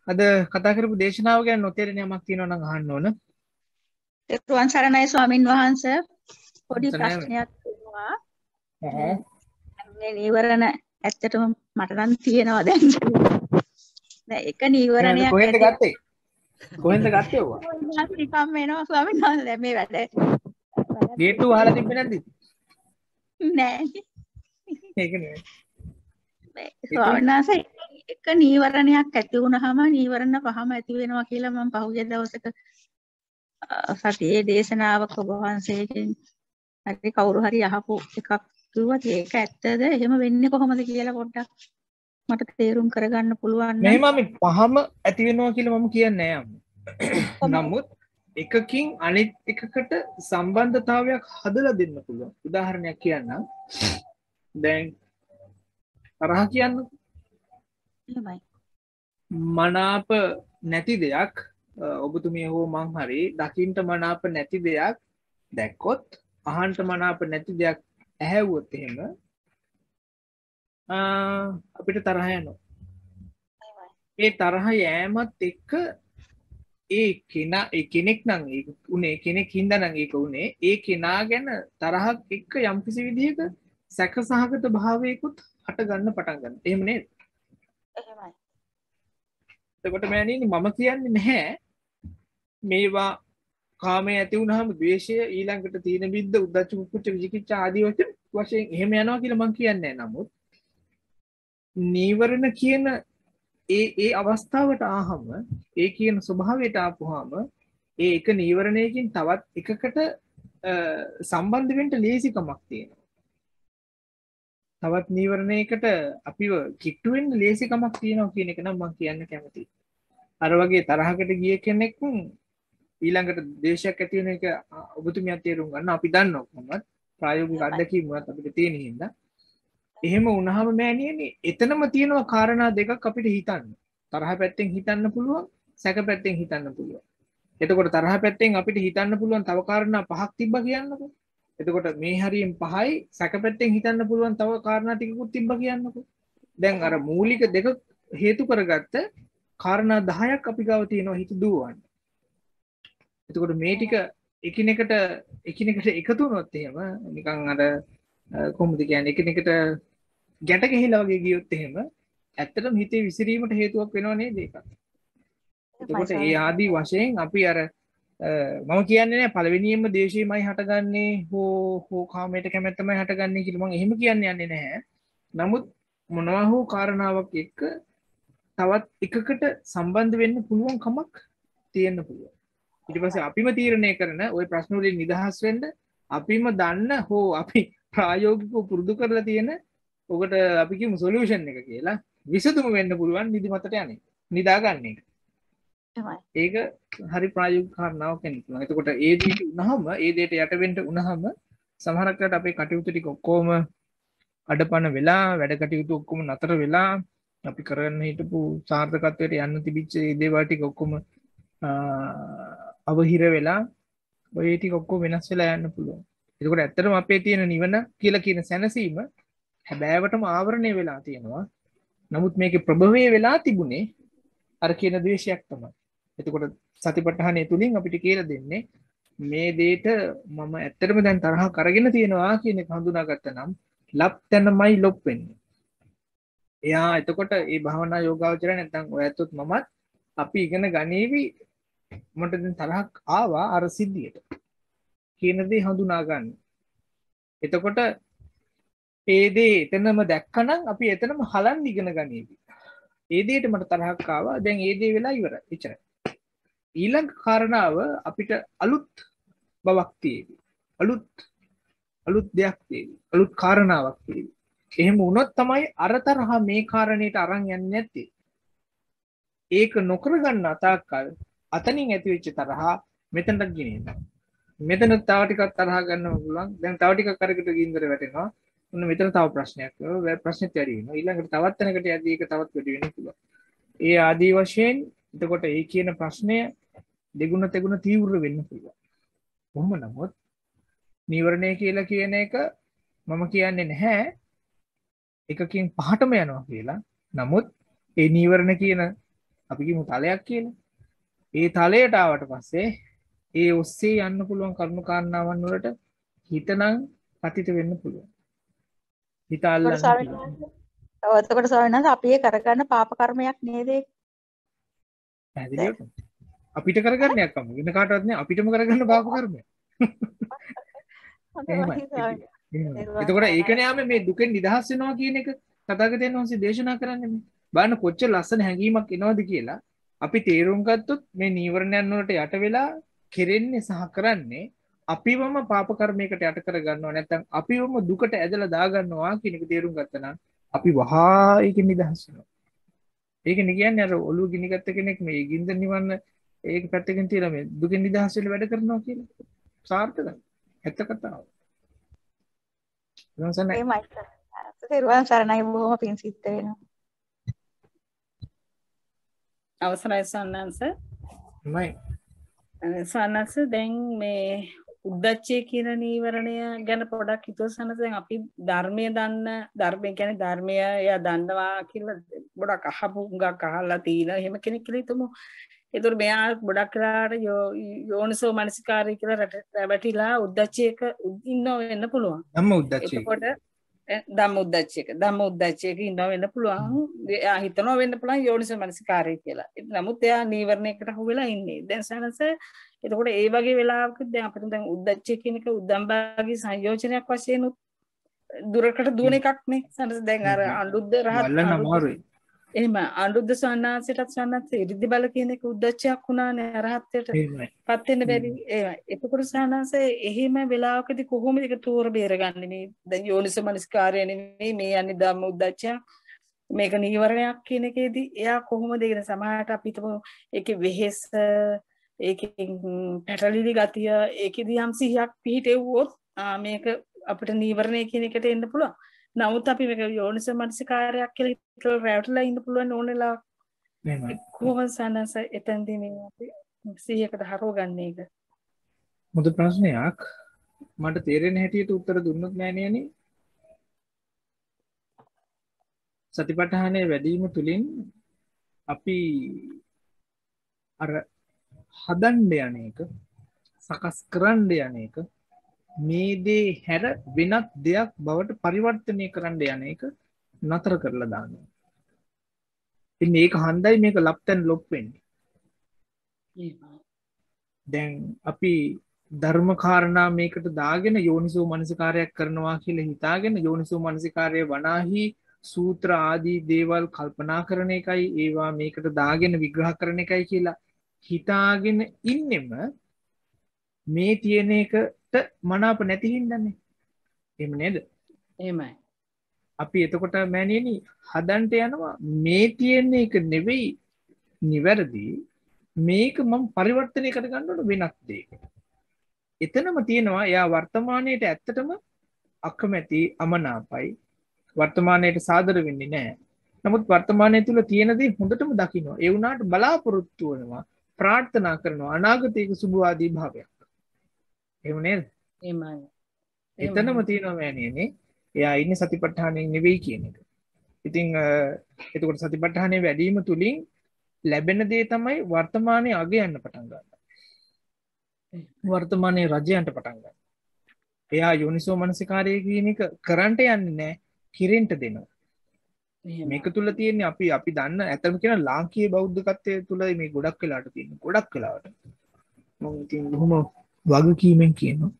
අද කතා කරපු දේශනාව ගැන නොතේරෙන යමක් තියෙනවා නම් අහන්න ඕන. තෙරුවන් සරණයි ස්වාමින් වහන්සේ. පොඩි සරණයි. ප්‍රශ්නයක් තියෙනවා. මේ නීවරණ ඇත්තටම මට නම් තියෙනවා දැන්. දැන් එක නීවරණයක් කොහෙන්ද ගත්තේ? කොහෙන්ද ගත්තේ ඔවා? නිකම් එනවා ස්වාමින් වහන්සේ මේ වැඩ. ගේට්ටු වහලා තිබ්බේ නැද්ද? නෑ. ඒක නෙවෙයි. ස්වාමීන් වහන්සේ එක නීවරණයක් ඇති වුණාම නීවරණ පහම ඇති වෙනවා කියලා මම පහුගිය දවසක සතියේ දේශනාවක ඔබ වහන්සේගෙන් හරි කවුරු හරි අහපු එකක් කිව්වා. ඒක ඇත්තද? එහෙම වෙන්නේ කොහොමද කියලා පොඩ්ඩක් මට තේරුම් කරගන්න පුළුවන් නම්. මෙහෙම අපි පහම ඇති වෙනවා කියලා මම කියන්නේ නෑ. නමුත් එකකින් අනිත් එකකට සම්බන්ධතාවයක් හදලා දෙන්න පුළුවන්. උදාහරණයක් කියන්නම්. දැන් තරහ කියන්නකො. එහෙමයි. මනාප නැති දෙයක් ඔබතුමිය හෝ මං හරි දකින්ට මනාප නැති දෙයක් දැක්කොත් අහන්ට මනාප නැති දෙයක් ඇහැව්වොත් එහෙම අපිට තරහ යනවා. ඒ තරහ යෑමත් එක්ක ඒ කෙනෙක් නම් ඒක උනේ කෙනෙක් හින්දා නම් ඒක උනේ ඒ කෙනා ගැන තරහක් එක්ක යම්කිසි විදිහක සැකසහගත භාවයකුත් හට ගන්න පටන් ගන්න. එහෙම නේද? එහෙමයි. එතකොට මෑණියනි මම කියන්නේ නැහැ මේවා කාමයේ ඇති වුනහම ද්වේෂය ඊළඟට තීන බිද්ද උද්දච්ච කුච්ච විචිකිච්ඡා ආදී වශයෙන් එහෙම යනවා කියලා මම කියන්නේ නැහැ. නමුත් නීවරණ කියන ඒ අවස්ථාවට ආවම ඒ කියන ස්වභාවයට ආපුවාම ඒ එක නීවරණයකින් තවත් එකකට සම්බන්ධ වෙන්න ලේසිකමක් තියෙනවා. තවත් නීවරණයකට අපිව කිට්ටු වෙන්න ලේසිකමක් තියෙනවා කියන එක නම් මම කියන්න කැමතියි. අර වගේ තරහකට ගිය කෙනෙක් ඊළඟට දේශයක් ඇති වෙන එක ඔබතුමියත් තේරුම් ගන්න අපි දන්නවා කොහොමද ප්‍රායෝගික අත්දැකීම් වලත් අපිට තියෙන හින්දා එහෙම වුණාම මෑණියනි එතනම තියෙනවා කාරණා දෙකක් අපිට හිතන්න. තරහ පැත්තෙන් හිතන්න පුළුවන්, සැක පැත්තෙන් හිතන්න පුළුවන්. එතකොට තරහ පැත්තෙන් අපිට හිතන්න පුළුවන් තව කාරණා පහක් තිබ්බා කියන්නකෝ. එතකොට මේ හරියෙන් පහයි සැක පැත්තෙන් හිතන්න පුළුවන් තව කාරණා ටිකකුත් තිබ්බා කියන්නකෝ. දැන් අර මූලික දෙක හේතු කරගත්ත කාරණා 10ක් අපි ගාව තියෙනවා හිත දුවවන්න. එතකොට මේ ටික එකිනෙකට එකතු වුණොත් එහෙම නිකන් අර කොහොමද කියන්නේ එකිනෙකට ගැට ගහලා වගේ ගියොත් එහෙම ඇත්තටම හිතේ විසිරීමට හේතුවක් වෙනව නේද ඒක. එතකොට ඒ ආදී වශයෙන් අපි අර මම කියන්නේ නෑ පළවෙනියෙන්ම දේශීයමයි හටගන්නේ හෝ කාමයට කැමැත්තමයි හටගන්නේ කියලා මම එහෙම කියන්නේ යන්නේ නැහැ. නමුත් මොනවා හෝ කාරණාවක් එක්ක තවත් එකකට සම්බන්ධ වෙන්න පුළුවන් කමක් තියෙන්න පුළුවන්. ඊට පස්සේ අපිම තීරණය කරන ওই ප්‍රශ්න වලින් නිදහස් වෙන්න අපිම දන්න හෝ අපි ප්‍රායෝගිකව පුරුදු කරලා තියෙන ඔකට අපි කියමු සොලියුෂන් එක කියලා විසඳුම වෙන්න පුළුවන් නිදිමතට යන්නේ නිදාගන්න එක. ඒක හරි ප්‍රායෝගික කාරණාවක් වෙන්න පුළුවන්. එතකොට ඒ දෙයට උනහම ඒ දෙයට යට වෙන්න උනහම සමහරක් වෙලාවට අපේ කටයුතු ටික ඔක්කොම අඩපණ වෙලා වැඩ කටයුතු ඔක්කොම නතර වෙලා අපි කරන්න හිටපු සාර්ථකත්වයට යන්න තිබිච්ච ඒ දේවල් ටික ඔක්කොම අවහිර වෙලා ඔය ටික ඔක්කොම වෙනස් වෙලා යන්න පුළුවන්. එතකොට ඇත්තටම අපේ තියෙන නිවන කියලා කියන සැනසීම හැබෑවටම ආවරණය වෙලා තියෙනවා. නමුත් මේකේ ප්‍රභවය වෙලා තිබුණේ අර කියන ද්වේෂයක් තමයි. එතකොට සතිපට්ඨානය තුලින් අපිට කියලා දෙන්නේ මේ දෙයට මම ඇත්තටම දැන් තරහක් අරගෙන තියෙනවා කියන එක හඳුනාගත්තා නම් ලප් තැනමයි ලොප් වෙන්නේ. එයා එතකොට මේ භාවනා යෝගාවචරය නැත්නම් ඔය ඇත්තොත් මමත් අපි ඉගෙන ගනීවි මට දැන් තරහක් ආවා අර සිද්ධියට කියන දේ හඳුනා ගන්න. එතකොට ඒ දේ එතනම දැක්කනම් අපි එතනම හලන් ඉගෙන ගනීවි. ඒ දෙයට මට තරහක් ආවා දැන් ඒ දේ වෙලා ඉවරයි. එච්චරයි. ඊළඟ කාරණාව අපිට අලුත් බවක් තියෙවි. අලුත් දෙයක් තියෙවි. අලුත් කාරණාවක් තියෙවි. එහෙම වුණොත් තමයි අර තරහ මේ කාරණේට අරන් යන්නේ නැත්තේ. ඒක නොකර ගන්න අතාකල් අතනින් ඇතිවෙච්ච තරහ මෙතනට ගෙනියනවා. මෙතන තව ටිකක් තරහ ගන්න පුළුවන්. දැන් තව ටිකක් අරකට ගින්දර වැටෙනවා. ඔන්න මෙතන තව ප්‍රශ්නයක්. ඔය ප්‍රශ්නෙත් වැඩි වෙනවා. ඊළඟට තවත් තැනකට යද්දී ඒක තවත් වැඩි වෙන්න පුළුවන්. ඒ ආදී වශයෙන් එතකොට ඒ කියන ප්‍රශ්නය දෙගුණ තෙගුණ තීව්‍ර වෙන්න පුළුවන්. කොහොම නමුත් නීවරණය කියලා කියන එක මම කියන්නේ නැහැ එකකින් පහටම යනවා කියලා. නමුත් ඒ නීවරණ කියන අපි කියමු තලයක් කියලා. ඒ තලයට ආවට පස්සේ ඒ ඔස්සේ යන්න පුළුවන් කරුණු කාරණාවන් වලට හිතනම් පතිත වෙන්න පුළුවන්. හිත අල්ලන්න පුළුවන්. එතකොට ස්වාමීන් වහන්සේ අපි ඒ කරගන්න පාප කර්මයක් නේද ඒක? පැහැදිලිවද? අපිට කරගන්න යක්කම වෙන කාටවත් නෑ අපිටම කරගන්න පාප කර්මය. එතකොට ඒකනේ ආම මේ දුකෙන් නිදහස් වෙනවා කියන එක තථාගතයන් වහන්සේ දේශනා කරන්නේ මේ. බලන්න කොච්චර ලස්සන හැඟීමක් එනවද කියලා අපි තේරුම් ගත්තොත් මේ නීවරණයන් වලට යට වෙලා කෙරෙන්නේ සහ කරන්නේ අපිවම පාප කර්මයකට යට කර ගන්නවා නැත්නම් අපිවම දුකට ඇදලා දා ගන්නවා කියන එක තේරුම් ගත්තා නම් අපි වහා ඒකෙන් නිදහස් වෙනවා. ඒකනේ කියන්නේ අර ඔළුව ගිනිගත්ත කෙනෙක් මේ ගින්දර නිවන්න ඒක පැත්තකින් තියලා මේ දුකෙන් නිදහස් වෙන්න වැඩ කරනවා කියලා. සාර්ථකයි. ඇත්ත කතාව. එහෙමයි. තෙරුවන් සරණයි බොහොම පිං සිද්ධ වෙනවා. අවසරයි සන්නංශ. මයි. සන්නංශ දැන් මේ උද්දච්චය කියන නීවරණය ගැන පොඩක් හිතුව සන්නංශ දැන් අපි ධර්මයේ දන්න ධර්මය කියන්නේ ධර්මය එයා දන්නවා කියලා ගොඩක් අහපු ගක් අහලා තියෙන එහෙම කෙනෙක් කියලා හිතමු. ඒතර මෙයා ගොඩක් වෙලාට යෝනිසෝ මනසිකාරය කියලා රැවටිලා උද්දච්චයක ඉන්නව වෙන්න පුළුවන්. ධම්ම උද්දච්චය. එතකොට ධම්ම උද්දච්චයක ඉන්නව වෙන්න පුළුවන්. එයා හිතනවා වෙන්න පුළුවන් යෝනිසෝ මනසිකාරය කියලා. නමුත් එයා නීවරණයකට අහු වෙලා ඉන්නේ. දැන් සනස එතකොට ඒ වගේ වෙලාවක දැන් අපිට දැන් උද්දච්චය කියන එක උද්දම්බාගේ සංයෝජනයක් වශයෙන් දුරකට දුවන එකක් නේ. සනස දැන් අර අනුද්ද රහත් එහෙම අනුද්ද සන්නාසයටත් සන්නත් ඉරිදි බල කියන එක උද්දච්චයක් වුණානේ රහත්යට පත් වෙන්න බැරි ඒවයි. එතකොට සන්නාස එහෙම වෙලාවකදී කොහොමද ඒක තෝර බේරගන්නේ මේ දැන් යෝනිසෝ මනසිකාරය නෙමෙයි මේ යන්නේ ධම්ම උද්දච්චය මේක නීවරණයක් කියන එකේදී එයා කොහොමද ඒක සමාහයට අපිට ඒකේ වෙහෙස ඒකෙන් පැටලිලි ගතිය ඒකෙදී යම් සිහියක් පිහිටෙව්වොත් මේක අපිට නීවරණය කියන එකට එන්න පුළුවන්. නමුත් අපි මේක යෝනිසෝ මනසිකාරයක් කියලා හිතලා රැවටලා ඉන්න පුළුවන් ඕනෙලා කොහොමද සනස එතෙන්දී මේ අපි 100කට හරවගන්නේ ඒක? හොඳ ප්‍රශ්නයක්. මට තේරෙන හැටියට උත්තර දුන්නොත් නෑනේ. සතිපට්ඨානයේ වැඩිම තුලින් අපි අර හදන්න යන එක සකස් කරන්න යන එක මේ දේ හැර වෙනත් දෙයක් බවට පරිවර්තනය කරන්න යන එක නතර කරලා දානවා. ඉතින් මේක හන්දයි මේක ලප්තන් ලොප් වෙන්නේ. දැන් අපි ධර්ම කාරණා මේකට දාගෙන යෝනිසෝ මනසිකාරයක් කරනවා කියලා හිතාගෙන යෝනිසෝ මනසිකාරය වනාහි සූත්‍ර ආදී දේවල් කල්පනා කරන එකයි ඒවා මේකට දාගෙන විග්‍රහ කරන එකයි කියලා හිතාගෙන ඉන්නෙම මේ තියෙන එකට මනාප නැති හින්දානේ. එහෙම නේද? එහෙමයි. අපි එතකොට මෑණියනි හදන්ට යනවා මේ තියෙන එක නෙවෙයි නිවැරදි මේක මම පරිවර්තනය කර ගන්න ඕන වෙනත් දෙයකට. එතනම තියෙනවා එයා වර්තමානයේට ඇත්තටම අකමැති අමනාපයි වර්තමානයේට සාදර වෙන්නේ නැහැ. නමුත් වර්තමානයේ තුල තියෙන දේ හොඳටම දකිනවා. ඒ වුණාට බලාපොරොත්තු වෙනවා ප්‍රාර්ථනා කරනවා අනාගතයක සුභවාදී භාවයක්. එහෙම නේද? එහෙමයි. එතනම තියෙනවා මෑණියනේ එයා ඉන්නේ සතිපට්ඨානෙ නෙවෙයි කියන එක. ඉතින් එතකොට සතිපට්ඨානෙ වැඩිම තුලින් ලැබෙන දේ තමයි වර්තමානයේ අගයන්න පටන් ගන්න. වර්තමානයේ රජයන්ට පටන් ගන්න. එයා යෝනිසෝ මනසිකාරය කියන එක කරන්ට යන්නේ නැහැ කිරෙන්ට දෙනවා. මේක තුල තියෙන්නේ අපි දන්න ඇත්තම කියන ලාංකීය බෞද්ධකත්වයේ තුල මේ ගොඩක් වෙලාට තියෙන ගොඩක් වෙලාවට මම ඉතින් බොහොම වගකීමෙන් කියනවා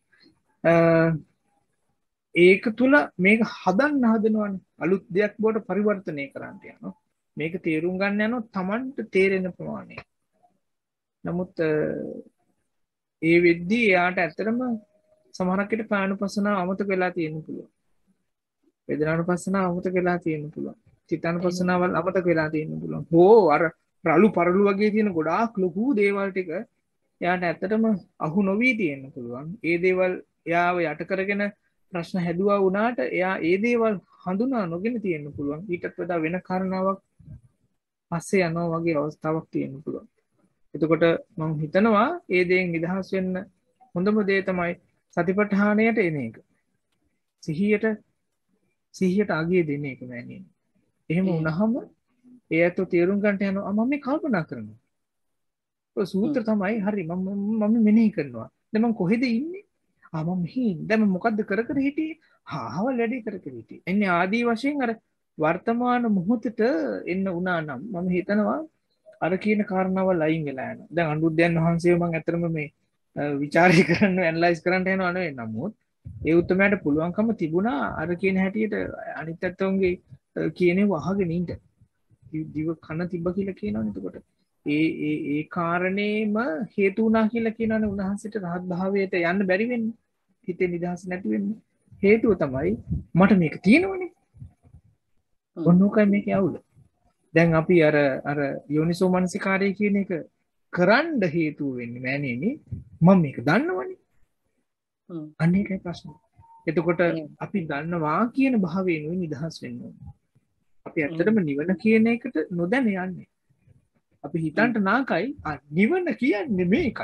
ඒක තුල මේක හදනවනේ අලුත් දෙයක් බවට පරිවර්තනය කරන්න යනවා මේක තේරුම් ගන්න යනවා Tamanට තේරෙන ප්‍රමාණය නමුත් ඒ වෙද්දී එයාට ඇත්තටම සමහරකට පානුපස්සනාව අමතක වෙලා තියෙන්න පුළුවන් වේදනානුපස්සනාව අමතක වෙලා තියෙන්න පුළුවන් චිත්තානුපස්සනාවල් අමතක වෙලා තියෙන්න පුළුවන් හෝ අර රළු පරළු වගේ තියෙන ගොඩාක් ලොකු දේවල් ටික එයාට ඇත්තටම අහු නොවී තියෙන්න පුළුවන් ඒ දේවල් එයාව යට කරගෙන ප්‍රශ්න හැදුවා වුණාට එයා ඒ දේවල් හඳුනා නොගෙන තියෙන්න පුළුවන් ඊටත් වඩා වෙන කාරණාවක් පස්සේ යනවා වගේ අවස්ථාවක් තියෙන්න පුළුවන් එතකොට මම හිතනවා ඒ දේෙන් නිදහස් වෙන්න හොඳම දේ තමයි සතිපට්ඨානයට එන එක සිහියට අගය දෙන එක මෑණියනි එහෙම වුණාම ඒ ඇත්තෝ තේරුම් ගන්නට යනවා මම මේ කල්පනා කරනවා. ඔය සූත්‍ර තමයි හරි මම මෙනෙහි කරනවා. දැන් මම කොහෙද ඉන්නේ? මම මෙහි දැන් මම මොකද්ද කර කර හිටියේ? ආවල් වැඩි කර කර හිටියේ. එන්නේ ආදී වශයෙන් අර වර්තමාන මොහොතට එන්න උනා නම් මම හිතනවා අර කියන කාරණාවල් අයින් වෙලා යනවා. දැන් අනුරුද්ධයන් වහන්සේව මම ඇත්තටම මේ විචාරය කරන්න ඇනලයිස් කරන්න යනවා නෙවෙයි. නමුත් ඒ උත්තරමයට පුළුවන්කම තිබුණා අර කියන හැටියට අනිත් අතෝන්ගේ කියනේ වහගෙන ඉන්න. දිව කන තිබ්බ කියලා කියනවනේ එතකොට. ඒ කාරණේම හේතු වුණා කියලා කියනවනේ උන්වහන්සේට රහත් භාවයට යන්න බැරි වෙන්නේ. හිතේ නිදහස නැති වෙන්නේ. හේතුව තමයි මට මේක තියෙනවනේ. ඔන්නෝකයි මේකේ අවුල. දැන් අපි අර යෝනිසෝ මනසිකාරය කියන එක කරන්න හේතුව වෙන්නේ මෑණියනි මම මේක දන්නවනේ. අන්න ඒකයි ප්‍රශ්නේ. එතකොට අපි දන්නවා කියන භාවයෙන්ුයි නිදහස් වෙන්න ඕනේ. අපි ඇත්තටම නිවන කියන එකට නොදැන යන්නේ. අපි හිතන්ට නාකයි නිවන කියන්නේ මේකයි.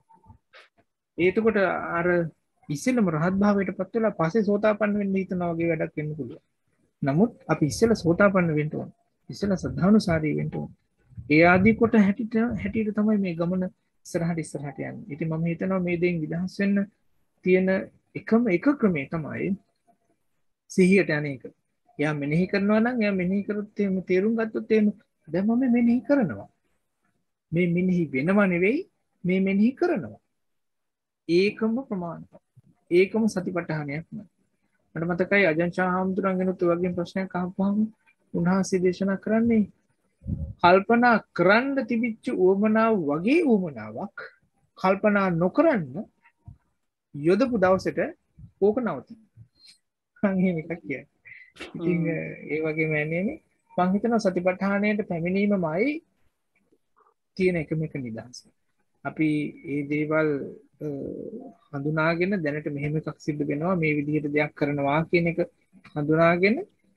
එතකොට අර ඉස්සෙල්ලම රහත් භාවයට පත් වෙලා පස්සේ සෝතාපන්න වෙන්න හිතනවා වගේ වැඩක් වෙන්න පුළුවන්. නමුත් අපි ඉස්සෙල්ලා සෝතාපන්න වෙන්න ඕන. ඉස්සෙල්ලා සද්ධානුසාරී වෙන්න ඕන. ඒ ආදී කොට හැටියට තමයි මේ ගමන ඉස්සරහට යන්නේ. ඉතින් මම හිතනවා මේ දෙයින් නිදහස් වෙන්න තියෙන එකම එක ක්‍රමය තමයි සිහියට යන එක. එයා මෙනෙහි කරනවා නම් එයා මෙනෙහි කරොත් එහෙම තේරුම් ගත්තොත් එහෙම දැන් මම මෙනෙහි කරනවා. මේ මෙනෙහි වෙනව නෙවෙයි මේ මෙනෙහි කරනවා. ඒකම ප්‍රමාණවත්. ඒකම සතිපට්ඨානයක් නෑ. මට මතකයි අජන්චා හාමුදුරන්ගෙනුත් ඔය වගේ ප්‍රශ්නයක් අහපුවාම උන්වහන්සේ දේශනා කරන්නේ කල්පනා කරන්න තිබිච්ච උවමනාව වගේ උවමනාවක් කල්පනා නොකරන්න යොදපු දවසට ඕක නවතින. අංගෙම එකක් කියන්නේ. ඉතින් ඒ වගේ මෑණියනි මම හිතනවා සතිපට්ඨානයට පැමිණීමමයි තියෙන එකම එක නිදහස. අපි මේ දේවල් හඳුනාගෙන දැනට මෙහෙම එකක් සිද්ධ වෙනවා මේ විදිහට දෙයක් කරනවා කියන එක හඳුනාගෙන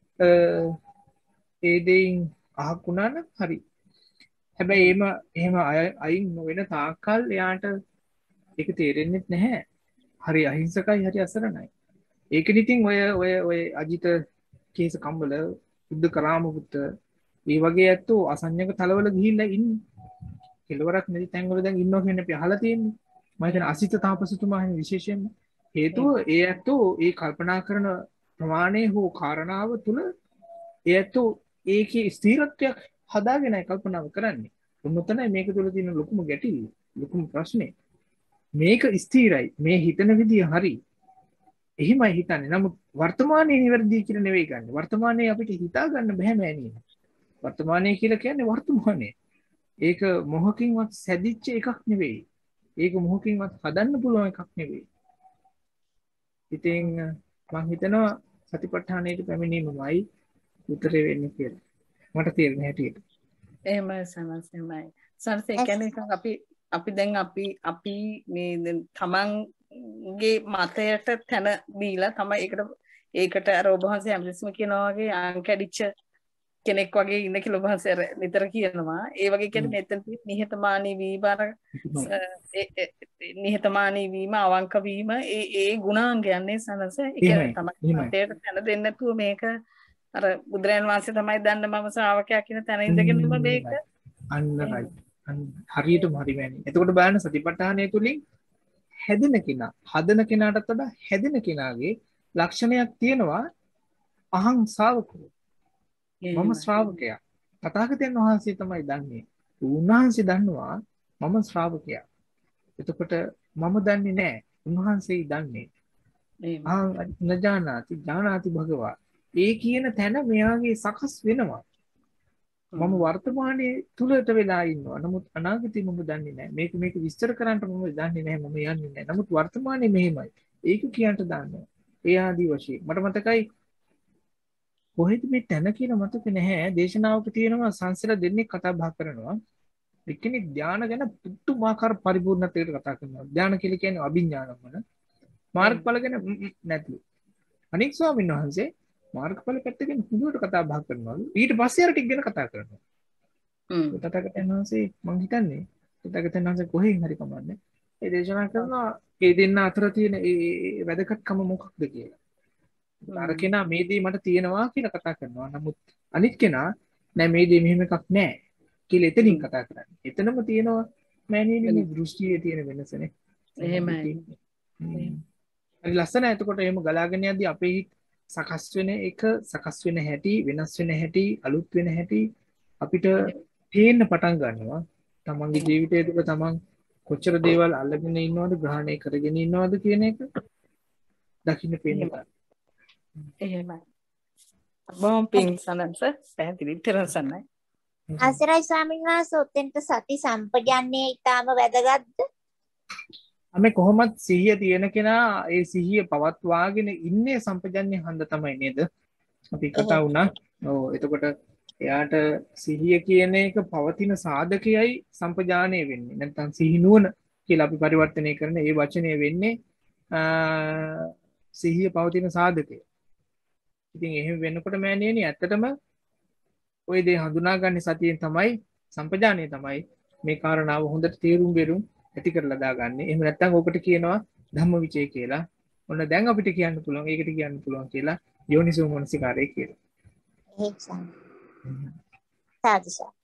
ඒ දෙයින් අහක් වුණා නම් හරි. හැබැයි එහෙම අයින් නොවන තාක්කල් එයාට ඒක තේරෙන්නේ නැහැ. හරි අහිංසකයි හරි අසරණයි. ඒකෙදි ඉතින් ඔය අජිත කේස කම්බල බුද්ධ කරාමපුත්ත මේ වගේ ඇත්තෝ අසඤ්ඤක තලවල ගිහිල්ලා ඉන්නේ. කෙලවරක් නැති තැන්වල දැන් ඉන්නවා කියන අපි අහලා තියෙන්නේ. මම හිතන අසිත තාපසතුමා හිමි විශේෂයෙන්ම හේතුව ඒ ඇත්තෝ ඒ කල්පනා කරන ප්‍රමාණය හෝ කාරණාව තුල ඒ ඇත්තෝ ඒකේ ස්ථිරත්වයක් හදාගෙනයි කල්පනාව කරන්නේ. උන්නතනයි මේක තුල තියෙන ලොකුම ගැටලුව, ලොකුම ප්‍රශ්නේ. මේක ස්ථිරයි. මේ හිතන විදිය හරි. එහෙමයි හිතන්නේ. නමුත් වර්තමානයේ නිවැරදි කියලා නෙවෙයි ගන්න. වර්තමානයේ අපිට හිතා ගන්න බෑ මෑණියනි. වර්තමානයේ කියලා කියන්නේ වර්තමානයේ. ඒක මොහකින්වත් සැදිච්ච එකක් නෙවෙයි. ඒක මොහකින්වත් හදන්න පුළුවන් එකක් නෙවෙයි. ඉතින් මම හිතනවා සතිපට්ඨානයට පැමිණීමමයි උත්තරේ වෙන්නේ කියලා. මට තේරෙන හැටියට. එහෙමයි සනසෙමයි. සනස ඒ කියන්නේ අපි දැන් අපි මේ තමන්ගේ මතයට තැන දීලා තමයි ඒකට අර ඔබ වහන්සේ හැමතිස්සම කියනවා වගේ අංකැඩිච්ච කෙනෙක් වගේ ඉන්න කියලා ඔබ වහන්සේ නිතර කියනවා. ඒ වගේ කියන්නේ මෙතන නිහතමානී වීම නිහතමානී වීම අවංක වීම ඒ ගුණාංගයන්නේ සනස ඒ කියන්නේ තමයි මතයට තැන දෙන්න නැතුව මේක අර බුදුරයන් වහන්සේ තමයි දන්න මම ශ්‍රාවකයා කියන තැන ඉඳගෙනම මේක අන්න රයිට්. හරියටම හරි මෑණි. එතකොට බලන්න සතිපට්ඨානය තුලින් හැදෙන කෙනා හදන කෙනාටත් වඩා හැදෙන කෙනාගේ ලක්ෂණයක් තියෙනවා අහං ශ්‍රාවකෝ. මම ශ්‍රාවකයා. තථාගතයන් වහන්සේ තමයි දන්නේ. උන්වහන්සේ දන්නවා මම ශ්‍රාවකයා. එතකොට මම දන්නේ නැහැ. උන්වහන්සේ දන්නේ. නජානාති ඥානාති භගවා. ඒ කියන තැන මෙයාගේ සකස් වෙනවා. මම වර්තමානයේ තුලට වෙලා ඉන්නවා. නමුත් අනාගතේ මම දන්නේ නැහැ. මේක විස්තර කරන්න මම දන්නේ නැහැ. මම යන්නේ නැහැ. නමුත් වර්තමානයේ මෙහෙමයි. ඒක කියන්න දාන්නවා. ඒ ආදී වශයෙන්. මට මතකයි කොහෙද මේ තැන කියන මතක නැහැ. දේශනාවක තියෙනවා සංසල දෙන්නේ කතා බහ කරනවා. එක්කෙනෙක් ධානය ගැන පුදුමාකාර පරිපූර්ණත්වයකට කතා කරනවා. ධානය කියලා කියන්නේ අභිඥානමන. මාර්ගඵල ගැන නැතිලු. අනික් ස්වාමීන් වහන්සේ මාර්ගඵල පැත්තකින් හුදුවට කතා බහ කරනවලු. ඊට පස්සේ අර ටික ගැන කතා කරනවා. තථාගතයන් වහන්සේ මං හිතන්නේ තථාගතයන් වහන්සේ කොහෙන් හරි කමන්නේ. ඒ දේශනා කරනවා ඒ දෙන්න අතර තියෙන ඒ වැදගත්කම මොකක්ද කියලා. අර කෙනා මේ දේ මට තියෙනවා කියලා කතා කරනවා. නමුත් අනිත් කෙනා නෑ මේ දේ මෙහෙම එකක් නෑ කියලා එතනින් කතා කරන්නේ. එතනම තියෙනවා මෑණියනි මේ දෘෂ්ටියේ තියෙන වෙනසනේ. එහෙමයි. හරි ලස්සන. එතකොට එහෙම ගලාගෙන යද්දී අපේ හිත සකස් වෙන එක, සකස් වෙන හැටි, වෙනස් වෙන හැටි, අලුත් වෙන හැටි අපිට පේන්න පටන් ගන්නවා. තමන්ගේ ජීවිතය තුළ තමන් කොච්චර දේවල් අල්ලගෙන ඉන්නවද, ග්‍රහණය කරගෙන ඉන්නවද කියන එක දකින්න පේනවා. එහෙමයි. බොහොම පිං සනන්ස පැහැදිලි තරසන්නයි. අවසරයි ස්වාමීන් වහන්සේ ඔතෙන්ට සති සම්පජන්ණය ඊටාම වැදගත්ද? අපි කොහොමත් සිහිය තියෙන කෙනා ඒ සිහිය පවත්වාගෙන ඉන්නේ සම්පජන්ණය හන්ද තමයි නේද? අපි කතා වුණා. ඔව් එතකොට එයාට සිහිය කියන එක පවතින සාධකයයි සම්පජානය වෙන්නේ. නැත්නම් සිහි නුවණ කියලා අපි පරිවර්තනය කරන ඒ වචනය වෙන්නේ සිහිය පවතින සාධකය. ඉතින් එහෙම වෙනකොට මෑණියනි ඇත්තටම ওই දේ හඳුනාගන්නේ සතියෙන් තමයි සම්පජානය තමයි මේ කාරණාව හොඳට තේරුම් බෙරුම් ඇති කරලා දාගන්නේ. එහෙම නැත්නම් ඔකට කියනවා ධම්මවිචය කියලා. ඔන්න දැන් අපිට කියන්න පුළුවන් ඒකට කියන්න පුළුවන් කියලා යෝනිසෝ මනසිකාරය කියලා. එහෙනම් සාදුසා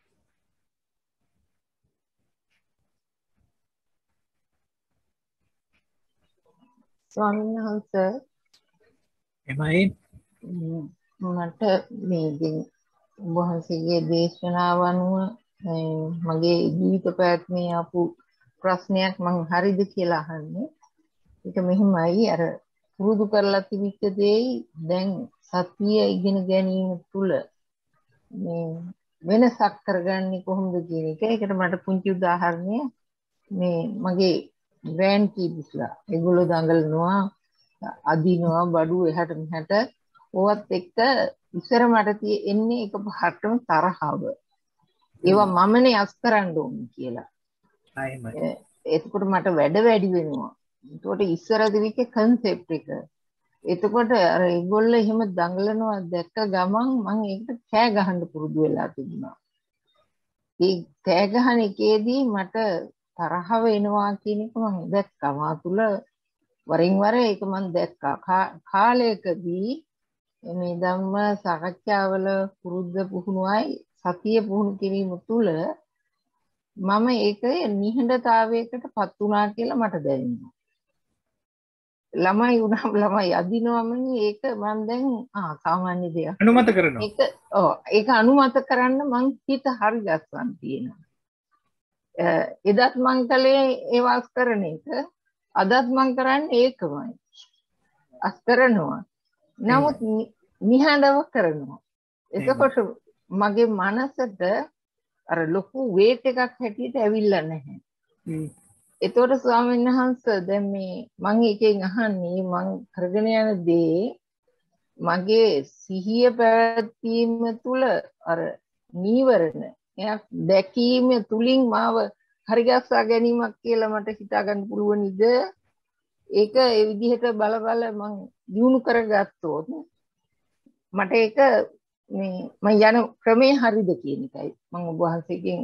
ස්වාමීන් වහන්සේ එමයි මට මේ වහන්සේගේ දේශනාව අනුව මගේ ජීවිත පැවැත්මේ ආපු ප්‍රශ්නයක් මම හරිද කියලා අහන්නේ. ඒක මෙහිමයි අර පුරුදු කරලා තිබිච්ච දෙයි දැන් සතිය ඉගෙන ගැනීම තුළ මේ වෙනසක් කරගන්නේ කොහොමද කියන එක. ඒකට මට පුංචි උදාහරණයක් මේ මගේ ග්‍රෑන්ඩ් කිඩ්ස්ලා ඒගොල්ලෝ දඟලනවා අදිනවා බඩු එහාට මෙහාට ඕවත් එක්ක ඉස්සර මට එන්නේ එක පාටම තරහව. ඒවා මමනේ අස් කරන්න ඕනේ කියලා. එතකොට මට වැඩ වැඩි වෙනවා. එතකොට ඉස්සර දිවිච්ච කන්සෙප්ට් එක. එතකොට අර ඒගොල්ලෝ එහෙම දඟලනවා දැක්ක ගමන් මම ඒකට කෑ ගහන්න පුරුදු වෙලා තිබුණා. ඒ කෑ ගහන එකේදී මට තරහව එනවා කියන එක මම දැක්කා. මා තුල වරින් වර ඒක මම දැක්කා. කාලයකදී මේ ධම්ම සාකච්ඡාවල පුරුද්ද පුහුණුවයි සතිය පුහුණු කිරීම තුළ මම ඒක නිහඬතාවයකටපත් වුණා කියලා මට දැනෙනවා. ළමයි වුණාම ළමයි අදිනවම ඒක මම දැන් සාමාන්‍ය දෙයක් අනුමත කරනවා. ඒක අනුමත කරන්න මං හිත හරි ගස්සන් තියෙනවා. එදත් මං කලේ ඒවාස් කරන එක අදත් මං කරන්නේ ඒකමයි. අස් කරනවා. නමුත් නිහඬව කරනවා. එතකොට මගේ මනසට අර ලොකු වේට් එකක් හැටියට ඇවිල්ලා නැහැ. එතකොට ස්වාමීන් වහන්සේ දැන් මේ මම එකෙන් අහන්නේ මම කරගෙන යන දේ මගේ සිහිය පැවැත්වීම තුළ අර නීවරණ එයක් දැකීම තුලින් මාව හරිගස්සා ගැනීමක් කියලා මට හිතා ගන්න පුළුවන්ද? ඒක ඒ විදිහට බල බල මම දිනු කරගත්තොත් මට ඒක මේ මම යන ක්‍රමේ හරිද කියන එකයි මම ඔබ වහන්සේගෙන්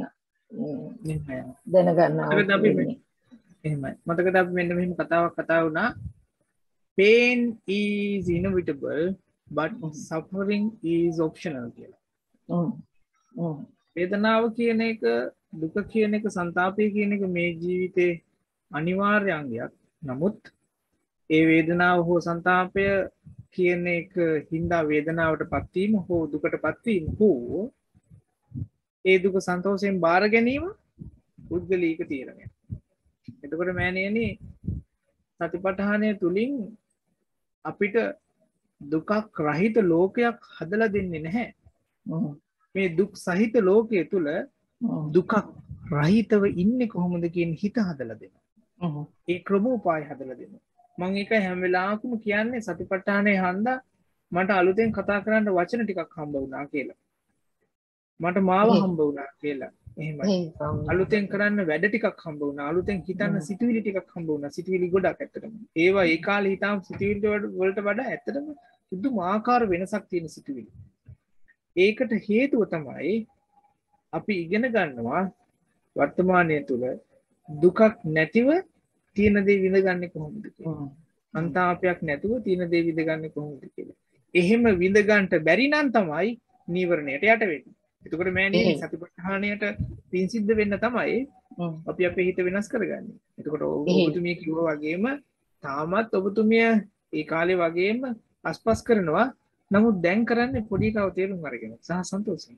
දැනගන්නවා. එහෙමයි. මතකද අපි මෙන්න මෙහෙම කතාවක් කතා වුණා. Pain is inevitable but suffering is optional කියලා. වේදනාව කියන එක, දුක කියන එක, සංතාපය කියන එක මේ ජීවිතේ අනිවාර්ය අංගයක්. නමුත් ඒ වේදනාව හෝ සංතාපය කියන එක හින්දා වේදනාවට පත්වීම හෝ දුකට පත්වීම හෝ ඒ දුක සන්තෝෂයෙන් බාර ගැනීම පුද්ගලික තීරණයක්. එතකොට මෑණියනි සතිපට්ඨානය තුලින් අපිට දුකක් රහිත ලෝකයක් හදලා දෙන්නේ නැහැ. මේ දුක් සහිත ලෝකයේ තුල දුකක් රහිතව ඉන්නේ කොහොමද කියන හිත හදලා දෙනවා. ඒ ක්‍රමෝපාය හදලා දෙනවා. මම ඒක හැම වෙලාවකම කියන්නේ සතිපට්ඨානයේ හන්දා මට අලුතෙන් කතා කරන්න වචන ටිකක් හම්බ වුණා කියලා. මට මාව හම්බ වුණා කියලා. එහෙමයි. අලුතෙන් කරන්න වැඩ ටිකක් හම්බ වුණා. අලුතෙන් හිතන්න සිතුවිලි ටිකක් හම්බ වුණා. සිතුවිලි ගොඩක් ඇත්තටම. ඒවා ඒ කාලේ හිතාම සිතුවිලි වලට වඩා ඇත්තටම පුදුමාකාර වෙනසක් තියෙන සිතුවිලි. ඒකට හේතුව තමයි අපි ඉගෙන ගන්නවා වර්තමානයේ තුල දුකක් නැතිව තියෙන දේ විඳගන්නේ කොහොමද කියලා. අන්තාපයක් නැතුව තියෙන දේ විඳගන්නේ කොහොමද කියලා. එහෙම විඳ ගන්නට බැරි නම් තමයි නීවරණයට යට වෙන්නේ. එතකොට මෑණියනි සතිපට්ඨානයට පින් සිද්ධ වෙන්න තමයි අපි අපේ හිත වෙනස් කරගන්නේ. එතකොට ඔබතුමිය කිව්වා වගේම තාමත් ඔබතුමිය ඒ කාලේ වගේම අස්පස් කරනවා. නමුත් දැන් කරන්නේ පොඩි කව තේරුම් අරගෙන සහ සන්තෝෂයෙන්.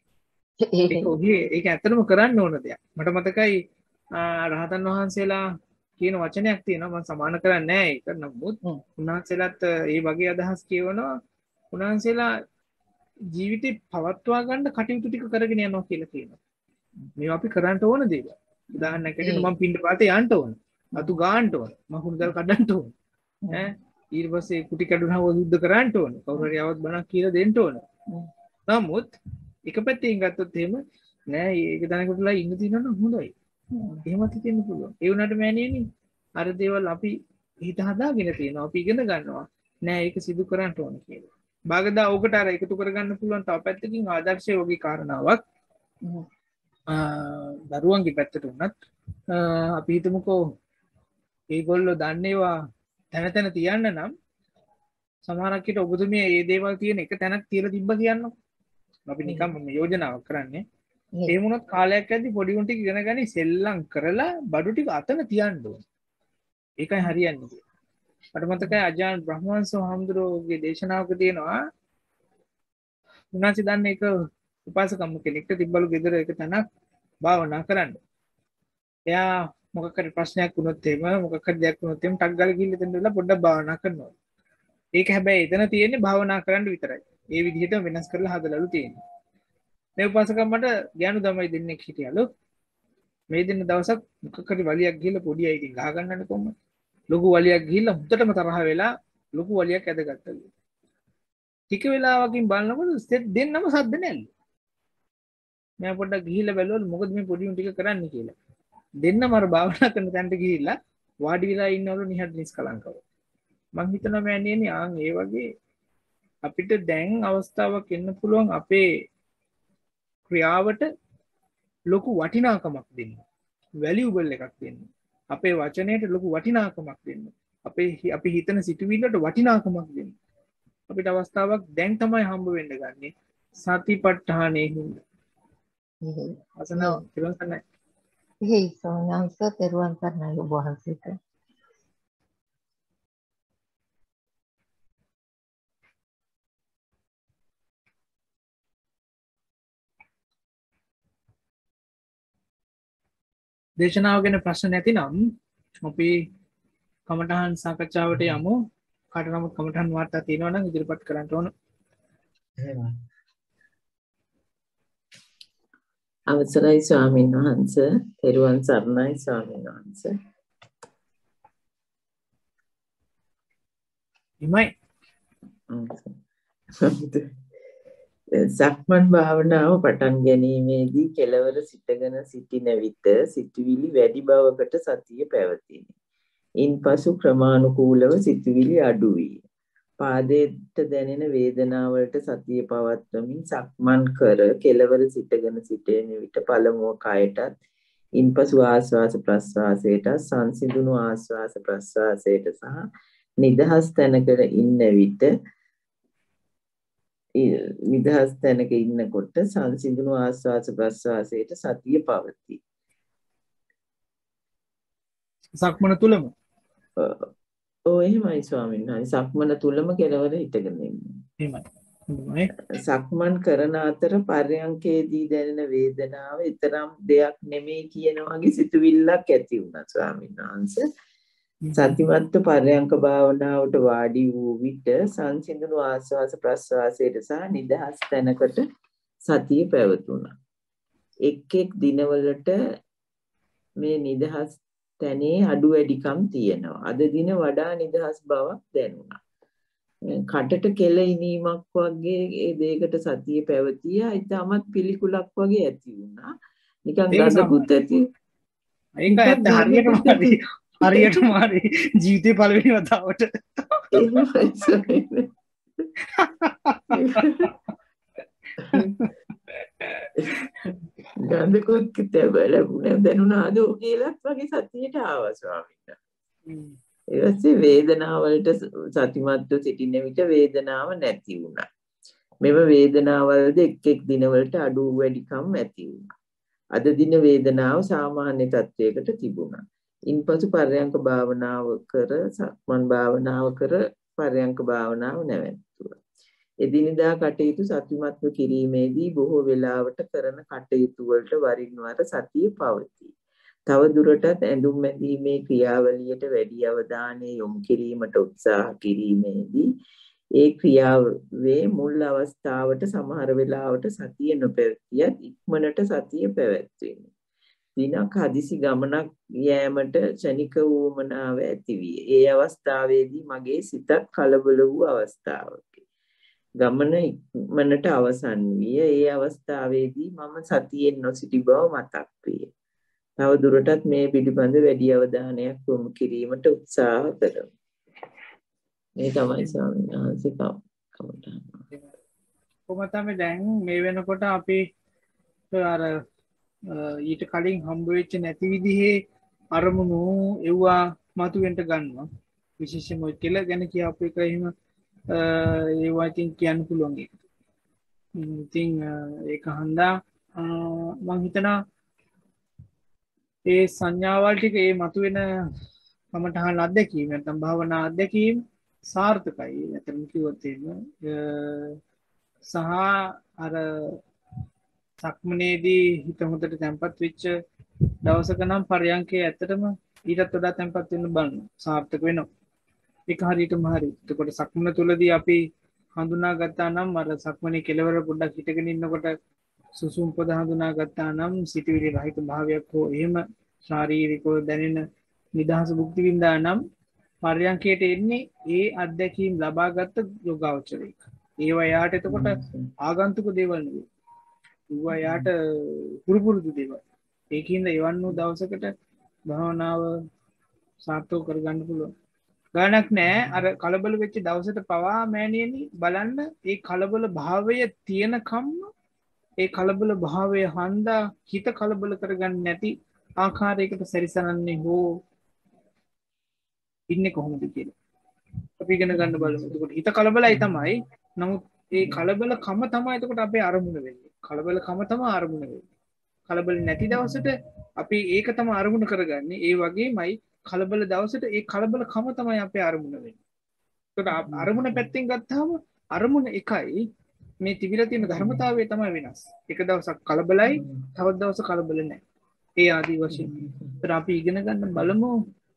ඒක ඇත්තටම කරන්න ඕන දෙයක්. මට මතකයි රහතන් වහන්සේලා කියන වචනයක් තියෙනවා මම සමාන කරන්නේ නැහැ ඒක. නමුත් උන්වහන්සේලාත් ඒ වගේ අදහස් කියවනවා. උන්වහන්සේලා ජීවිතේ පවත්වා ගන්න කටයුතු ටික කරගෙන යනවා කියලා කියනවා. මේවා අපි කරන්න ඕන දේවල්. උදාහරණයක් ඇටියට මම පින්ඩ පාතේ යන්න ඕන. අතු ගාන්න ඕන. මම හුරුදල් කඩන්න ඕන. ඊට පස්සේ කුටි කැඩුනම යුද්ධ කරන්න ඕන. කවුරු හරි આવත් බණක් කියලා දෙන්න ඕන. නමුත් එක පැත්තකින් ගත්තොත් එහෙම නෑ ඒක දැනගටලා ඉන්න තියෙනවා හොඳයි. එහෙමත් හිතෙන්න පුළුවන්. ඒ වුණාට මෑණියනි අර දේවල් අපි හිත හදාගෙන තියෙනවා. අපි ඉගෙන ගන්නවා. නෑ ඒක සිදු කරන්න ඕන කියලා. බාගදා ඕකට අර එකතු කරගන්න පුළුවන් තව පැත්තකින් ආදර්ශය වගේ කාරණාවක් දරුවන්ගේ පැත්තට වුණත් අපි හිතමුකෝ ඒගොල්ලෝ දන්නේවා තැන තැන තියන්න නම් සමහරක් විට ඔබතුමිය මේ දේවල් තියෙන එක තැනක් තියලා තිබ්බ කියන්නකො. අපි නිකම් යෝජනාවක් කරන්නේ. ඒ වුණොත් කාලයක් ඇද්දි පොඩි උන් ටික ඉගෙන ගනි සෙල්ලම් කරලා බඩු ටික අතන තියන්න ඕන. ඒකයි හරියන්නේ. මට මතකයි අජාන් බ්‍රහ්මවංශ හාමුදුරුවෝගේ දේශනාවක තියෙනවා උන්වහන්සේ දන්නේ එක උපාසකම්ම කෙනෙක්ට තිබ්බලු ගෙදර එක තැනක් භාවනා කරන්න. එයා මොකක් හරි ප්‍රශ්නයක් වුණොත් එහෙම මොකක් හරි දෙයක් වුණොත් එහෙම ටක් ගාලා ගිහින් එතන ඉඳලා පොඩ්ඩක් භාවනා කරනවා. ඒක හැබැයි එතන තියෙන්නේ භාවනා කරන්න විතරයි. ඒ විදිහට වෙනස් කරලා හදලාලු තියෙන්නේ. මේ උපාසකම්මට ඥානු තමයි දෙන්නෙක් හිටියලු. මේ දෙන්න දවසක් මොකක් හරි වලියක් ගිහලා පොඩි අය ඉතින් ගහ ගන්නනේ කොහොමද? ලොකු වලියක් ගිහිල්ලා හුත්තටම තරහ වෙලා ලොකු වලියක් ඇදගත්තලු. ටික වෙලාවකින් බලනකොට දෙන්නම සද්ද නැල්ලු. මම පොඩ්ඩක් ගිහිල්ලා බැලුවලු මොකද මේ පොඩි උන් ටික කරන්නේ කියලා. දෙන්නම අර භාවනා කරන තැනට ගිහිල්ලා වාඩි වෙලා ඉන්නවලු නිහඬ නිස්කලංකව. මං හිතනවා මෑණියනි ඒ වගේ අපිට දැන් අවස්ථාවක් එන්න පුළුවන් අපේ ක්‍රියාවට ලොකු වටිනාකමක් දෙන්න. වැලියබල් එකක් දෙන්න. අපේ වචනයට ලොකු වටිනාකමක් දෙන්න. අපි හිතන සිතුවිල්ලට වටිනාකමක් දෙන්න. අපිට අවස්ථාවක් දැන් තමයි හම්බ වෙන්න ගන්නේ. සතිපට්ඨානයේ හින්දා. අසනවා පිළිගන්නයි. එහෙයි සෝනංශ තෙරුවන් සරණයි ඔබ වහන්සේට. දේශනාව ගැන ප්‍රශ්න නැතිනම් අපි කමඨහන් සාකච්ඡාවට යමු. කාට නමුත් කමඨහන් වාර්තා තියෙනවා නම් ඉදිරිපත් කරන්න ඕන. එහෙමයි. අවසරයි ස්වාමීන් වහන්සේ. තෙරුවන් සරණයි ස්වාමීන් වහන්සේ. ඉමයි. සක්මන් භාවනාව පටන් ගැනීමේදී කෙලවර සිටගෙන සිටින විට සිතුවිලි වැඩි බවකට සතිය පැවතිනි. ඉන්පසු ක්‍රමානුකූලව සිතුවිලි අඩු වී පාදයට දැනෙන වේදනාවලට සතිය පවත්වමින් සක්මන් කර කෙලවර සිටගෙන සිටින විට පළමුව කයටත් ඉන්පසු ආශ්වාස ප්‍රශ්වාසයට සංසිඳුණු ආශ්වාස ප්‍රශ්වාසයට සහ නිදහස් තැනක ඉන්න විට නිදහස් තැනක ඉන්නකොට සංසිඳුණු ආශ්වාස ප්‍රශ්වාසයට සතිය පවතී. සක්මන තුලම එහෙමයි ස්වාමීන් වහන්සේ. සක්මන තුලම කෙලවර හිටගෙන ඉන්නේ. එහෙමයි. සක්මන් කරන අතර පර්යංකේදී දැනෙන වේදනාව ඊතරම් දෙයක් නෙමෙයි කියන වගේ සිතුවිල්ලක් ඇති වුණා ස්වාමීන් වහන්සේ. සතිමත් පර්යංක භාවනාවට වාඩි වූ විට සංසිඳුණු ආශ්වාස ප්‍රශ්වාසයට සහ නිදහස් තැනකට සතිය පැවතුණා. එක් දිනවලට මේ නිදහස් තැනේ අඩු වැඩිකම් තියෙනවා. අද දින වඩා නිදහස් බවක් දැනුණා. කටට කෙල ඉනීමක් වගේ ඒ දෙයකට සතිය පැවතියා. ඊටමත් පිළිකුලක් වගේ ඇති වුණා. නිකන් ගඳ පුත් ඇති. ඒක ඇත්ත හරියටම හරි ජීවිතේ පළවෙනි වතාවට ගඳකුත් ලැබුණා දැනුණාද කියලාත් වගේ සතියට ආවා ස්වාමීන් වහන්සේ. ඒ වගේ වේදනාවලට සතිමත්ව සිටින විට වේදනාව නැති වුණා. මෙම වේදනාවල්ද එක් එක් දිනවලට අඩු වැඩිකම් ඇති වුණා. අද දින වේදනාව සාමාන්‍ය තත්වයකට තිබුණා. ඉන්පසු පර්යංක භාවනාව කර සක්මන් භාවනාව කර පර්යංක භාවනාව නැවැත්තුවා. එදිනෙදා කටයුතු සතුටුමත්ව කිරීමේදී බොහෝ වෙලාවට කරන කටයුතු වලට වරින් වර සතිය පවතී. තව දුරටත් ඇඳුම් මැදීමේ ක්‍රියාවලියට වැඩි අවධානය යොමු කිරීමට උත්සාහ කිරීමේදී ඒ ක්‍රියාවේ මුල් අවස්ථාවට සමහර වෙලාවට සතිය නොපැවතියත් ඉක්මනට සතිය පැවැත්වෙනවා. දිනක් හදිසි ගමනක් යෑමට ක්ෂණික වූමනාව ඇති විය. ඒ අවස්ථාවේදී මගේ සිතත් කලබල වූ අවස්ථාවකි. ගමන ඉක්මනට අවසන් විය. ඒ අවස්ථාවේදී මම සතියෙන් නොසිටි බව මතක් විය. තව දුරටත් මේ පිළිබඳ වැඩි අවධානයක් යොමු කිරීමට උත්සාහ කරමි. මේ තමයි ස්වාමීන් වහන්සේ කමටහන්. කොහොමද තමයි දැන් මේ වෙනකොට අපි අර ඊට කලින් හම්බ වෙච්ච නැති විදිහේ අරමුණු එව්වා මතුවෙන්න ගන්නවා. විශේෂයෙන්ම ඔය කෙල ගැන කියපු එක එහෙම ඒවා ඉතින් කියන්න පුළුවන් එක. ඉතින් ඒක හන්දා මම හිතනවා ඒ සංඥාවල් ටික ඒ මතුවෙන කමඨහන් අත්දැකීම නැත්නම් භාවනා අත්දැකීම සාර්ථකයි. නැත්නම් කිව්වොත් එහෙම සහ අර සක්මනේදී හිත හොඳට තැම්පත් වෙච්ච දවසක නම් පරයන්කේ ඇත්තටම ඊටත් වඩා තැම්පත් වෙන්න බලන්න සාර්ථක වෙනවා. ඒක හරියටම හරි. එතකොට සක්මන තුලදී අපි හඳුනා ගත්තා නම් අර සක්මනේ කෙලවර පොඩ්ඩක් හිටගෙන ඉන්නකොට සුසුම් පොද හඳුනා ගත්තා නම් සිතවිලි රහිත භාවයක් හෝ එහෙම ශාරීරිකව දැනෙන නිදහස භුක්ති විඳා නම් පරයන්කයට එන්නේ ඒ අත්දැකීම් ලබාගත් යෝගාවචරයක. ඒවා යාට එතකොට ආගන්තුක දේවල් නෙවෙයි. ඒවා යාට පුරුපුරුදු දේවල්. ඒකින්ද එවන් වූ දවසකට භාවනාව සාර්ථක කරගන්න පුළුවන්. ගානක් නෑ අර කලබල වෙච්ච දවසට පවා මෑණියනි බලන්න ඒ කලබල භාවය තියෙනකම් ඒ කලබල භාවය හන්දා හිත කලබල කරගන්න නැති ආකාරයකට සැරිසරන්නේ හෝ ඉන්නේ කොහොමද කියලා අපි ඉගෙන ගන්න බලමු. එතකොට හිත කලබලයි තමයි. නමුත් ඒ කලබල කම තමයි එතකොට අපේ අරමුණ වෙන්නේ. කලබල කම තමයි අරමුණ වෙන්නේ. කලබල නැති දවසට අපි ඒක තමයි අරමුණ කරගන්නේ. ඒ වගේමයි කලබල දවසට ඒ කලබල කම තමයි අපේ අරමුණ වෙන්නේ. එතකොට අරමුණ පැත්තෙන් ගත්තාම අරමුණ එකයි. මේ තිබිලා තියෙන ධර්මතාවය තමයි වෙනස්. එක දවසක් කලබලයි, තවත් දවසක් කලබල නැහැ. ඒ ආදී වශයෙන්. ඒතර අපි ඉගෙන ගන්න බලමු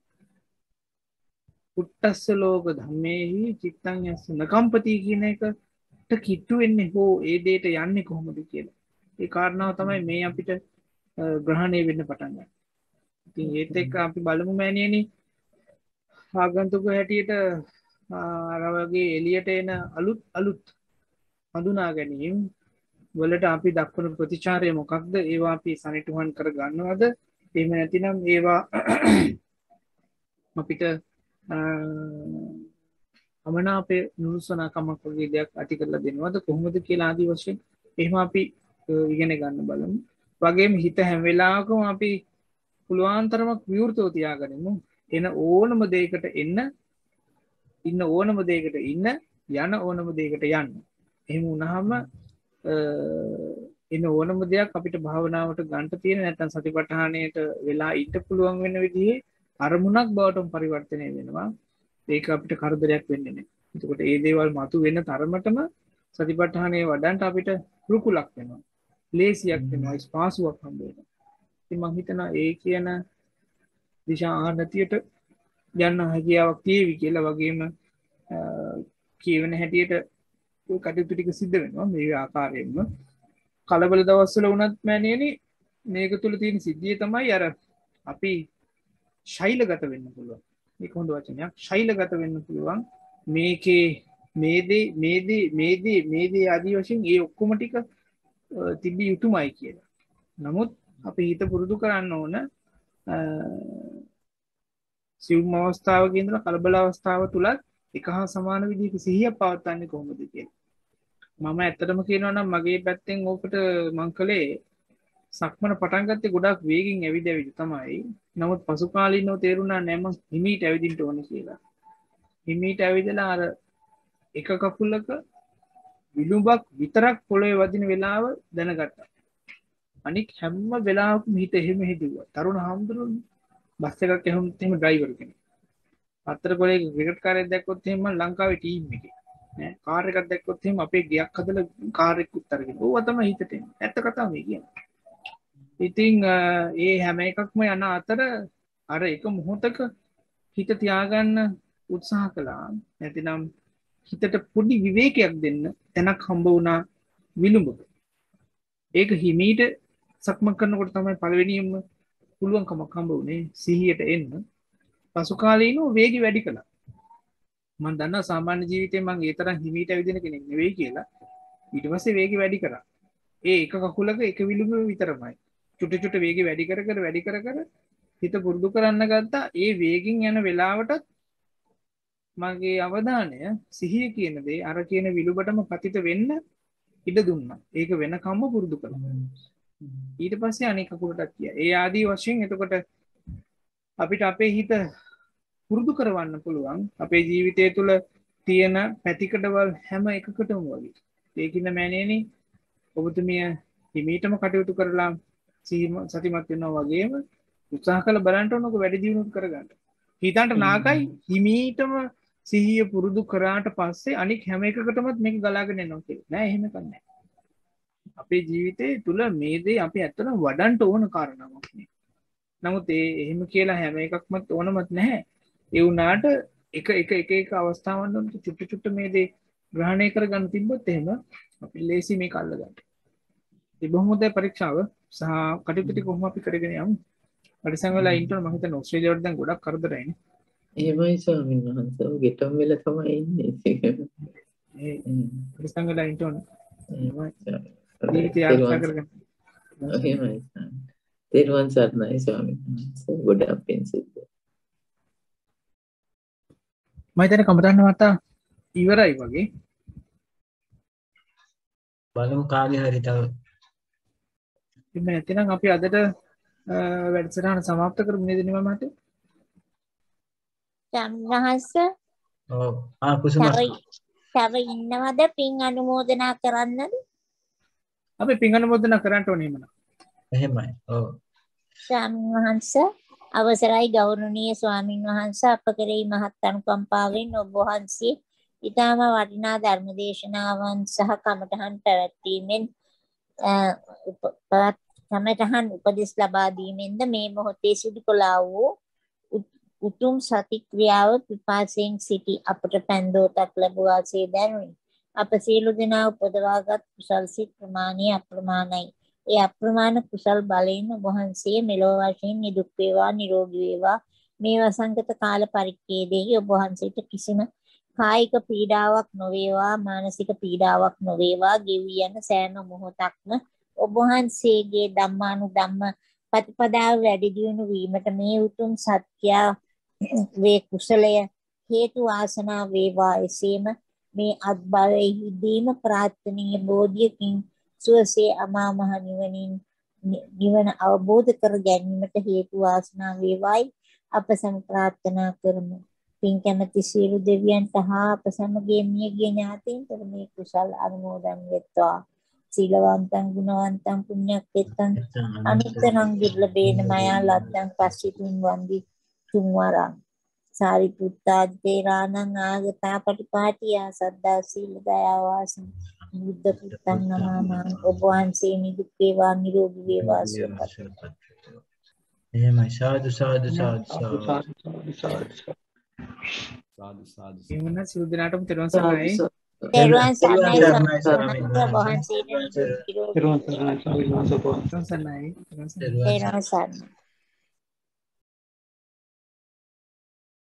උට්ටස්ස ලෝක ධම්මේහි චිත්තං යස්ස නකම්පති කියන එකට කිට්ටු වෙන්නේ හෝ ඒ දෙයට යන්නේ කොහොමද කියලා. ඒ කාරණාව තමයි මේ අපිට ග්‍රහණය වෙන්න පටන් ගන්න. ඉතින් ඒත් එක්ක අපි බලමු මෑණියනි ආගන්තුක හැටියට අර වගේ එළියට එන අලුත් හඳුනා ගැනීම වලට අපි දක්වන ප්‍රතිචාරය මොකක්ද? ඒවා අපි සනිටුහන් කර ගන්නවද? එහෙම නැතිනම් ඒවා අපිට අමනාපේ නුරුසනාකමක් වගේ දෙයක් ඇති කරලා දෙනවද කොහොමද කියලා ආදී වශයෙන් එහෙම අපි ඉගෙන ගන්න බලමු. වගේම හිත හැම වෙලාවකම අපි පුළුවන් තරමක් විවෘතව තියාගනිමු. එන ඕනම දෙයකට ඉන්න ඕනම දෙයකට ඉන්න යන ඕනම දෙයකට යන්න. එහෙම වුණාම එන ඕනම දෙයක් අපිට භාවනාවට ගන්න තියෙන නැත්නම් සතිපට්ඨානයට වෙලා ඉන්න පුළුවන් වෙන විදිහේ අරමුණක් බවට පරිවර්තනය වෙනවා. ඒක අපිට කරදරයක් වෙන්නේ නැහැ. එතකොට මේ දේවල් මතු වෙන තරමටම සතිපට්ඨානයේ වඩන්ට අපිට රුකුලක් වෙනවා. ලේසියක් වෙනවා. ස්පාසුවක් හම්බ වෙනවා. ඉතින් මම හිතනවා ඒ කියන දිශා ආනතියට යන්න හැකියාවක් තියෙවි කියලා වගේම කියවෙන හැටියට ඔය කටයුතු ටික සිද්ධ වෙනවා මේ ආකාරයෙන්ම. කලබල දවස්වල වුණත් මෑණියනි මේක තුල තියෙන සිද්ධිය තමයි අර අපි ශෛලගත වෙන්න පුළුවන්. මේක හොඳ වචනයක්. ශෛලගත වෙන්න පුළුවන්. මේකේ මේ දේ ආදී වශයෙන් ඒ ඔක්කොම ටික තිබිය යුතුමයි කියලා. නමුත් අපි හිත පුරුදු කරන්න ඕන සිවුම් අවස්ථාවක ඉඳලා කලබල අවස්ථාව තුලත් එක හා සමාන විදිහක සිහිය පවත්වන්නේ කොහොමද කියලා. මම ඇත්තටම කියනවා නම් මගේ පැත්තෙන් ඕකට මං කළේ සක්මන පටන් ගත්තේ ගොඩක් වේගෙන් ඇවිද තමයි. නමුත් පසු කාලීනව තේරුණා නෑ මං හිමීට ඇවිදින්න ඕනේ කියලා. හිමීට ඇවිදලා අර එක කකුලක විලුඹක් විතරක් පොළවේ වදින වෙලාව දැනගත්තා. අනික හැම වෙලාවකම හිත එහෙම හිතුවා. තරුණ හාමුදුරුවෝ බස් එකක් ඇහුනොත් එහෙම ඩ්‍රයිවර් කෙනෙක්. අතර කොලේ ක්‍රිකට් කාර්යයක් දැක්කොත් එහෙම මම ලංකාවේ ටීම් එකේ. නෑ කාර් එකක් දැක්කොත් එහෙම අපේ ගයක් හදලා කාර් එකක් උත්තරගෙන. ඕවා තමයි හිතට එන්නේ. ඇත්ත කතාව මේ කියන්නේ. ඉතින් ඒ හැම එකක්ම යන අතර අර එක මොහොතක හිත තියාගන්න උත්සාහ කළා. නැතිනම් හිතට පොඩි විවේකයක් දෙන්න තැනක් හම්බ වුණා විලුඹක. ඒක හිමීට සක්මන් කරනකොට තමයි පළවෙනියෙන්ම පුළුවන්කමක් හම්බ වුණේ සිහියට එන්න. පසු කාලීනව වේගය වැඩි කළා. මම දන්නවා සාමාන්‍ය ජීවිතේ මම ඒ තරම් හිමීට ඇවිදින කෙනෙක් නෙවෙයි කියලා. ඊට පස්සේ වේගය වැඩි කරා. ඒ එක කකුලක එක විලුඹ විතරමයි. චුට වේගය වැඩි කර හිත පුරුදු කරන්න ගත්තා. ඒ වේගින් යන වෙලාවටත් මගේ අවධානය සිහිය කියන දේ අර කියන විලුඹටම පතිත වෙන්න ඉඩ දුන්නා. ඒක වෙනකම්ම පුරුදු කළා. ඊට පස්සේ අනෙක් කකුලටත් කියා. ඒ ආදී වශයෙන් එතකොට අපිට අපේ හිත පුරුදු කරවන්න පුළුවන් අපේ ජීවිතය තුළ තියෙන පැතිකඩවල් හැම එකකටම වගේ. ඒකින්න මෑණියනි ඔබතුමිය හිමීටම කටයුතු කරලා සතිමත් වෙනවා වගේම උත්සාහ කළ බලන්න ඕනක වැඩි දියුණුවක් කරගන්න. හිතන්ට නාකයි හිමීටම සිහිය පුරුදු කරාට පස්සේ අනික හැම එකකටමත් මේක ගලාගෙන එනවා කියලා. නෑ එහෙම කන්නේ. අපේ ජීවිතේ තුල මේ දේ අපි ඇත්තටම වඩන්න ඕන කාරණාවක් නේ. නමුත් එහෙම කියලා හැම එකක්මත් ඕනමත් නැහැ. ඒ වුණාට එක අවස්ථාවන් වලට චුට්ට මේ දේ ග්‍රහණය කරගන්න තිබ්බොත් එහෙම අපි ලේසි මේක අල්ලගන්න. ඒ බොහොම හොඳ පරීක්ෂාව සහ කටයුතු ටික කොහොම අපි කරගෙන යමු. පරිසං වෙලා ඉන්ටර් මම හිතන්නේ ඕස්ට්‍රේලියාවට දැන් ගොඩක් කරදරයිනේ. එහෙමයි ස්වාමීන් වහන්සේ. ගෙටම් වෙලා තමයි ඉන්නේ. ඒ පරිසං වෙලා ඉන්ටර් ජීවිතය ආරක්ෂා කරගන්න. එහෙමයි. තෙරුවන් සරණයි ස්වාමීන් වහන්සේ. ගොඩක් පිං සිද්ධ. මම හිතන්නේ කමටහන් මත ඉවරයි වගේ. බලමු කාගේ හරි තව. ඉතින් නැත්නම් අපි අදට වැඩසටහන සමාප්ත කරමු නේද නිම මට? සම්හස ඔව්. කුසුම. තව ඉන්නවද පින් අනුමෝදනා කරන්නද? අපි පින් අනුමෝදනා කරන්න ඕනේ මම. එහෙමයි. ඔව්. සම්හස අවසරයි ගෞරවනීය ස්වාමින් වහන්සේ අප කෙරෙහි මහත් අනුකම්පාවෙන් ඔබ වහන්සේ ඊටම වටිනා ධර්ම දේශනාවන් සහ කමඨහන් පැවැත්වීමෙන් කමඨහන් උපදෙස් ලබා දීමෙන්ද මේ මොහොතේ සිදු කළා වූ උතුම් සති ක්‍රියාව පිපාසයෙන් සිටි අපට පන්දෝතක් ලැබුවාසේ දැනුනි. අප සියලු දෙනා උපදවාගත් කුසල් සිත් ප්‍රමාණය අප්‍රමාණයි. ඒ අප්‍රමාණ කුසල් බලයෙන් වහන්සේ මෙලොව වශයෙන් නිදුක් වේවා නිරෝගී වේවා. මේ වසංගත කාල පරිච්ඡේදයේ ඔබ වහන්සේට කිසිම කායික පීඩාවක් නොවේවා මානසික පීඩාවක් නොවේවා. ගෙවි යන සෑම මොහොතක්ම ඔබ වහන්සේගේ ධම්මානුධම්ම ප්‍රතිපදාව වැඩි දියුණු වීමට මේ උතුම් සත්‍ය වේ කුසලය හේතු වාසනා වේවා. එසේම මේ අත්බලෙහිදීම ප්‍රාර්ථනීය බෝධියකින් සුවසේ අමා මහ නිවන අවබෝධ කර ගැනීමට හේතු වාසනා වේවායි අප සම ප්‍රාර්ථනා කරමු. පින් කැමැති සියලු දෙවියන්ට හා අප සමගිය මියගිය ඥාතීන්ට මේ කුසල් අනුමෝදන් වෙත්වා. සීලවන්තං ගුණවන්තං පුඤ්ඤක්කෙත්තං අනිත්‍යං දුර්ලභේන මයා ලද්දං පස්සිතුන් වන්දි තුන්වරං සාරිපුත්තා තේරාණං ආගතා පටිපාටියා සද්දා සීල දයා වාසන බුද්ධ පුත්තං නමං ඔබ වහන්සේ නිදුක් වේවා නිරෝගී වේවා සුවපත්. එහෙමයි. සාදු සාදු සාදු සාදු. එමුණ සියලු දෙනාටම තෙරුවන් සරණයි. තෙරුවන් සරණයි ස්වාමීන් වහන්සේ. තෙරුවන් සරණයි. තෙරුවන් සරණයි.